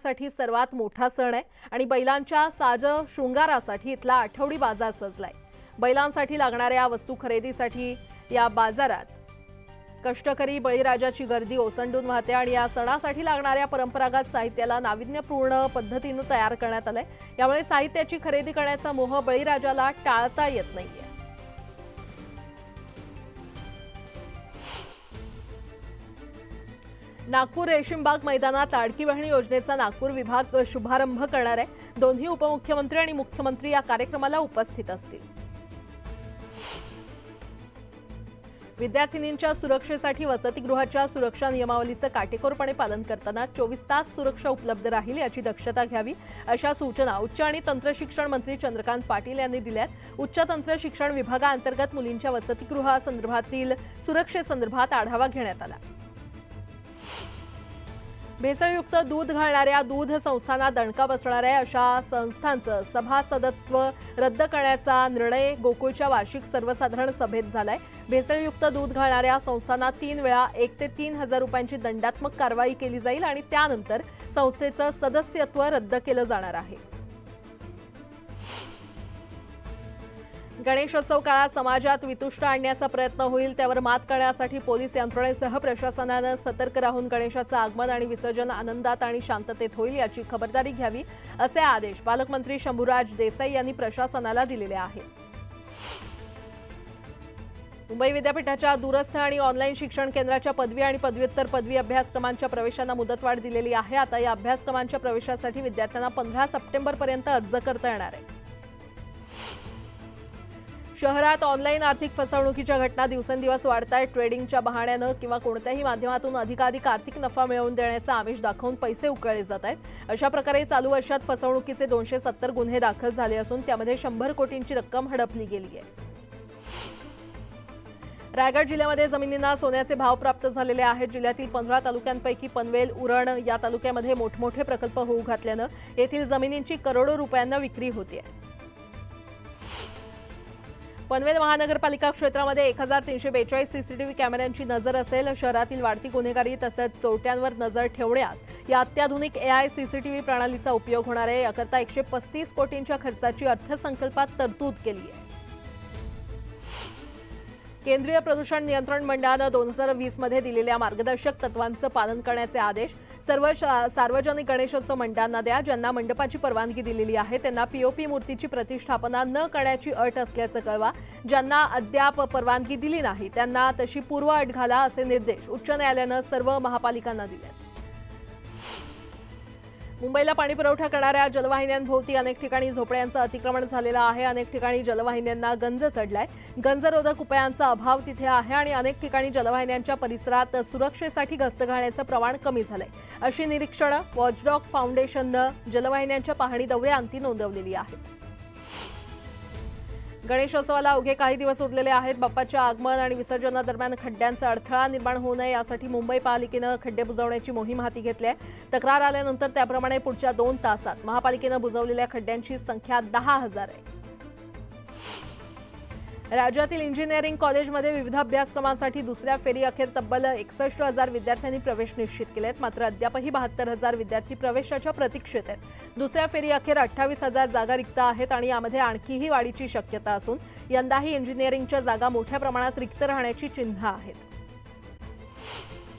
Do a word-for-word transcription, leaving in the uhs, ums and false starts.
साठी सर्वात मोठा सण आहे आणि बैलांच्या साज शृंगारासाठी इथला आठवडी बाजार सजलाय। बैलांसाठी लागणाऱ्या वस्तू खरेदीसाठी या बाजारात कष्टकरी बळीराजाची गर्दी ओसंडून वाहते आणि या सणासाठी लागणाऱ्या परंपरागत साहित्याला नाविन्यपूर्ण पद्धतीने तयार करण्यात आलंय। यामुळे साहित्याची खरेदी करण्याचा मोह बळीराजाला टाळता येत नाहीये। नागपूर रेशीमबाग मैदानात लाडकी बहीण योजनेचा नागपूर विभाग शुभारंभ करणार आहे। दोन्ही उपमुख्यमंत्री आणि मुख्यमंत्री या कार्यक्रमाला उपस्थित असतील। विद्यार्थिनींच्या सुरक्षेसाठी वसतिगृहाच्या सुरक्षा नियमावलीचं काटेकोरपणे पालन करताना चोवीस तास सुरक्षा उपलब्ध राहील याची दक्षता घ्यावी अशा सूचना उच्च आणि तंत्र शिक्षण मंत्री चंद्रकांत पाटील यांनी दिल्यात। उच्च तंत्र शिक्षण विभागाअंतर्गत मुलींच्या वसतिगृहासंदर्भातील सुरक्षेसंदर्भात आढावा घेण्यात आला। भेसळयुक्त दूध घालणाऱ्या दूध संस्थांना दणका बसणार आहे अशा संस्थांचं सभासदत्व रद्द करण्याचा निर्णय गोकुळच्या वार्षिक सर्वसाधारण सभेत झालाय। भेसळयुक्त दूध घालणाऱ्या संस्थांना तीन वेळा एक ते तीन हजार रुपयांची दंडात्मक कारवाई केली जाईल आणि त्यानंतर संस्थेचं सदस्यत्व रद्द केलं जाणार आहे। गणेशोत्सव काळात समाजात वितुष्ट आणण्याचा प्रयत्न होईल त्यावर मात करण्यासाठी पोलीस यंत्रणेसह प्रशासनानं सतर्क राहून गणेशाचं आगमन आणि विसर्जन आनंदात आणि शांततेत होईल याची खबरदारी घ्यावी असे आदेश पालकमंत्री शंभूराज देसाई यांनी प्रशासनाला दिलेले आहेत। मुंबई विद्यापीठाच्या दूरस्थ आणि ऑनलाईन शिक्षण केंद्राच्या पदवी आणि पदव्युत्तर पदवी अभ्यासक्रमांच्या प्रवेशांना मुदतवाढ दिलेली आहे। आता या अभ्यासक्रमांच्या प्रवेशासाठी विद्यार्थ्यांना पंधरा सप्टेंबर पर्यंत अर्ज करता येणार आहे। शहरात ऑनलाईन आर्थिक फसवणुकीच्या घटना दिवसेंदिवस वाढत आहेत। ट्रेडिंगच्या बहाण्यानं किंवा कोणत्याही माध्यमातून अधिकाधिक आर्थिक नफा मिळवून देण्याचा आमिष दाखवून पैसे उकळले जात आहेत। अशा प्रकारे चालू वर्षात फसवणुकीचे दोनशे सत्तर गुन्हे दाखल झाले असून त्यामध्ये शंभर कोटींची रक्कम हडपली गेली आहे। रायगड जिल्ह्यामध्ये जमिनींना सोन्याचे भाव प्राप्त झालेले आहेत। जिल्ह्यातील पंधरा तालुक्यांपैकी पनवेल उरण या तालुक्यामध्ये मोठमोठे प्रकल्प होऊ घातल्यानं येथील जमिनींची करोडो रुपयांना विक्री होते। पनवेल महानगरपालिका क्षेत्रामध्ये एक हजार तीनशे बेचाळीस सीसीटीव्ही कॅमेऱ्यांची नजर असेल। शहरातील वाढती गुन्हेगारी तसंच चोरट्यांवर नजर ठेवण्यास या अत्याधुनिक एआय सीसीटीव्ही प्रणालीचा उपयोग होणार आहे। याकरता एकशे पस्तीस कोटींच्या खर्चाची अर्थसंकल्पात तरतूद केली आहे। केंद्रीय प्रदूषण नियंत्रण मंडळानं दोन हजार वीस मध्ये दिलेल्या मार्गदर्शक तत्वांचं पालन करण्याचे आदेश सर्व सार्वजनिक गणेशोत्सव मंडळांना द्या। ज्यांना मंडपाची परवानगी दिलेली आहे त्यांना पीओपी मूर्तीची प्रतिष्ठापना न करण्याची अट असल्याचं कळवा। ज्यांना अद्याप परवानगी दिली नाही त्यांना तशी पूर्व अट घाला असे निर्देश उच्च न्यायालयानं सर्व महापालिकांना दिले। मुंबईला पाणी पुरवठा करणाऱ्या जलवाहिन्यांभोवती अनेक ठिकाणी झोपड्यांचं अतिक्रमण झालेलं आहे। अनेक ठिकाणी जलवाहिन्यांना गंज चढलाय। गंजरोधक उपायांचा अभाव तिथे आहे आणि अनेक ठिकाणी जलवाहिन्यांच्या परिसरात सुरक्षेसाठी गस्त घालण्याचं प्रमाण कमी झालंय अशी निरीक्षणं वॉचडॉग फाउंडेशननं जलवाहिन्यांच्या पाहणी दौऱ्यांती नोंदवलेली आहेत। गणेशोत्सवाला अवघे काही दिवस उरलेले आहेत। बाप्पाच्या आगमन आणि विसर्जनादरम्यान खड्ड्यांचा अडथळा निर्माण होऊ नये यासाठी मुंबई पालिकेनं खड्डे बुजवण्याची मोहीम हाती घेतली आहे। तक्रार आल्यानंतर त्याप्रमाणे पुढच्या दोन तासात महापालिकेनं बुजवलेल्या खड्ड्यांची संख्या दहा हजार आहे। राज्यातील इंजिनिअरिंग कॉलेजमध्ये विविध अभ्यासक्रमांसाठी दुसऱ्या फेरी अखेर तब्बल एकसष्ट हजार विद्यार्थ्यांनी प्रवेश निश्चित केले आहेत। मात्र अद्यापही बहात्तर हजार विद्यार्थी प्रवेशाच्या प्रतीक्षेत आहेत। दुसऱ्या फेरी अखेर अठ्ठावीस हजार जागा रिक्त आहेत आणि यामध्ये आणखीही वाढीची शक्यता असून यंदाही इंजिनिअरिंगच्या जागा मोठ्या प्रमाणात रिक्त राहण्याची चिन्ह आहेत।